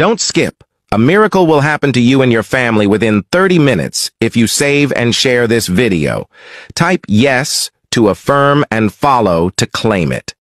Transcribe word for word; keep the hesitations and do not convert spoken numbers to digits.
Don't skip. A miracle will happen to you and your family within thirty minutes if you save and share this video. Type yes to affirm and follow to claim it.